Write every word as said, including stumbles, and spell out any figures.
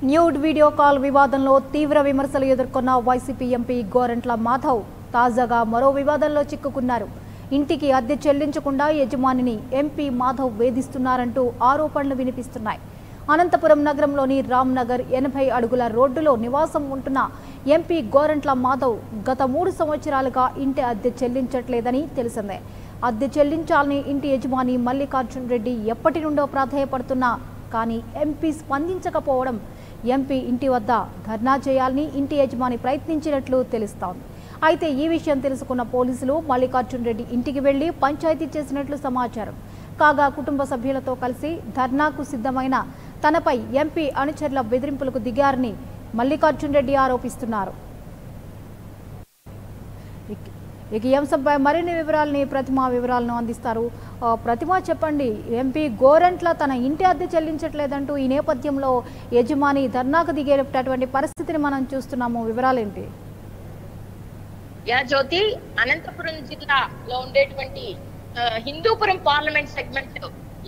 Nude video call వివాదంలో తీవ్ర విమర్శలు ఎదుర్కొన్న వైసీపీ ఎంపీ గోరంట్ల మాధవ్ తాజాగా మరో వివాదంలో చిక్కుకున్నారు. ఇంటికి అద్దె చెల్లించకుండా యజమానిని ఎంపీ మాధవ్ వేధిస్తున్నారంటూ ఆరోపణలు వినిపిస్తున్నాయి. అనంతపురం నగరంలోని రామ్ నగర్ ఎనభై అడుగుల రోడ్డులో నివాసం ఉంటున్న ఎంపీ గోరంట్ల మాధవ్ గత మూడు సంవత్సరాలుగా ఇంటి అద్దె చెల్లించట్లేదని తెలిసిందే. అద్దె చెల్లించాలని ఇంటి యజమాని మల్లికార్జున్ రెడ్డి ఎప్పటి నుండో ప్రాధాయపడుతున్నా కానీ ఎంపీ స్పందించకపోవడం ఎంపీ ఇంటి వద్ద ధర్నా చేయాలని ఇంటి యజమాని ప్రయత్నించినట్లు తెలుస్తోంది. అయితే ఈ విషయం తెలుసుకున్న పోలీసులు మల్లికార్జున్ రెడ్డి ఇంటికి వెళ్లి పంచాయతీ చేసినట్లు సమాచారం. కాగా కుటుంబ సభ్యులతో కలిసి ధర్నాకు సిద్ధమైన తనపై ఎంపీ అనుచరుల బెదిరింపులకు దిగారని మల్లికార్జున్ రెడ్డి ఆరోపిస్తున్నారు. ఇక ఈ అంశంపై మరిన్ని వివరాలని ప్రతిమ వివరాలను అందిస్తారు. ప్రతిమ చెప్పండి, ఎంపీ గోరంట్ల తన ఇంటి అద్దె చెల్లించట్లేదంటూ ఈ నేపథ్యంలో యజమాని ధర్నాకు దిగేటటువంటి పరిస్థితిని మనం చూస్తున్నాము. వివరాలేంటి? యా జ్యోతి, అనంతపురం జిల్లాలో ఉండేటువంటి హిందూపురం పార్లమెంట్ సెగ్మెంట్